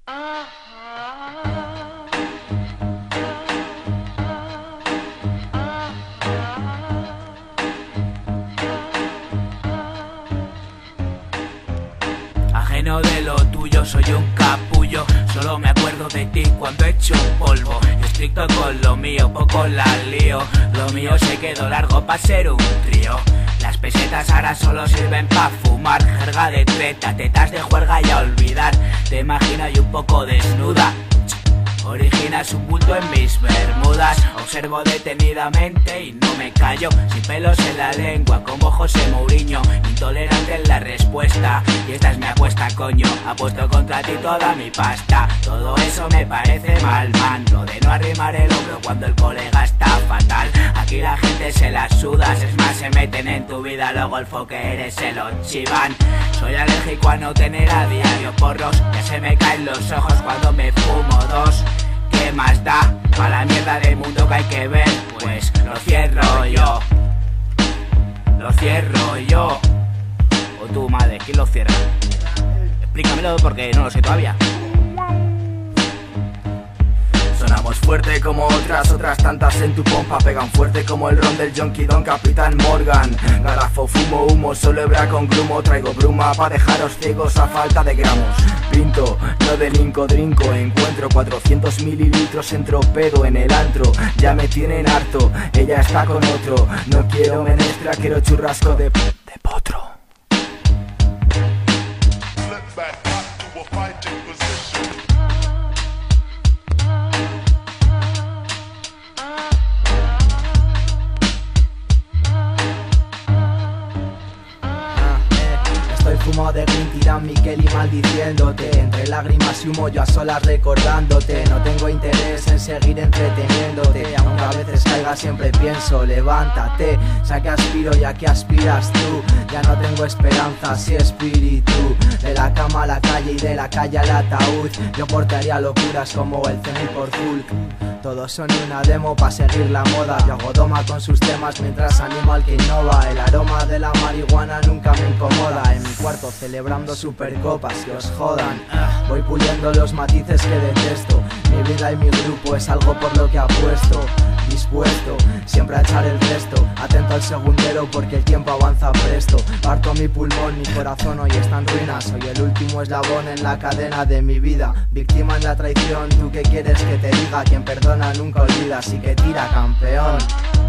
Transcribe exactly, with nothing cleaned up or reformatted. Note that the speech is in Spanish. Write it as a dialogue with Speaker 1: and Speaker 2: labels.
Speaker 1: Ajeno de lo tuyo, soy un capullo. Solo me acuerdo de ti cuando echo polvo. Estricto con lo mío, poco la lío. Lo mío se quedó largo pa' ser un trío. Las pesetas ahora solo sirven pa' fumar. Jerga de treta, tetas de juerga y a olvidar. Te imagino y un poco desnuda. Originas un bulto en mis bermudas. Observo detenidamente y no me callo. Sin pelos en la lengua, como José Mourinho. Intolerante en la respuesta. Y esta es mi apuesta, coño. Apuesto contra ti toda mi pasta. Todo eso me parece mal, man. Lo de no arrimar el hombro cuando el colega está fatal. Aquí la gente se la sudas. Es más, se meten en tu vida. Luego el foque eres se lo chivan. Soy alérgico a no tener a diario porros. Ya se me caen los ojos cuando me fumo dos. ¿Qué más da? Pa' la mierda del mundo que hay que ver. Pues lo cierro yo. Lo cierro yo. O tu madre, ¿quién lo cierra? Explícamelo porque no lo sé todavía.
Speaker 2: Sonamos fuerte como otras, otras tantas en tu pompa. Pegan fuerte como el ron del Yonky Don Capitán Morgan. Garrafo, fumo, humo, solo hebra con grumo. Traigo bruma pa' dejaros ciegos a falta de gramos. Pinto, no delinco, drinco. Encuentro cuatrocientos mililitros, entro pedo en el antro. Ya me tienen harto, ella está con otro. No quiero menestra, quiero churrasco de, de potro.
Speaker 3: Fumo de green, tiran Miquel y maldiciéndote. Entre lágrimas y humo yo a solas recordándote. No tengo interés en seguir entreteniéndote. Aunque a veces caiga siempre pienso, levántate. Sé que aspiro y a qué aspiras tú. Ya no tengo esperanza, si espíritu. De la cama a la calle y de la calle al ataúd. Yo portaría locuras como el Zenith por Hulk. Todos son una demo pa' seguir la moda. Yo hago doma con sus temas mientras animo al que innova. El aroma de la marihuana nunca me incomoda. En mi cuarto celebrando supercopas que os jodan. Voy puliendo los matices que detesto. Mi vida y mi grupo es algo por lo que apuesto. Dispuesto siempre a echar el resto. Atento al segundero porque el tiempo avanza presto. Parto mi pulmón, mi corazón hoy está en ruinas. Soy el último eslabón en la cadena de mi vida. Víctima en la traición, ¿tú qué quieres que te diga? Quien perdona nunca olvida, así que tira, campeón.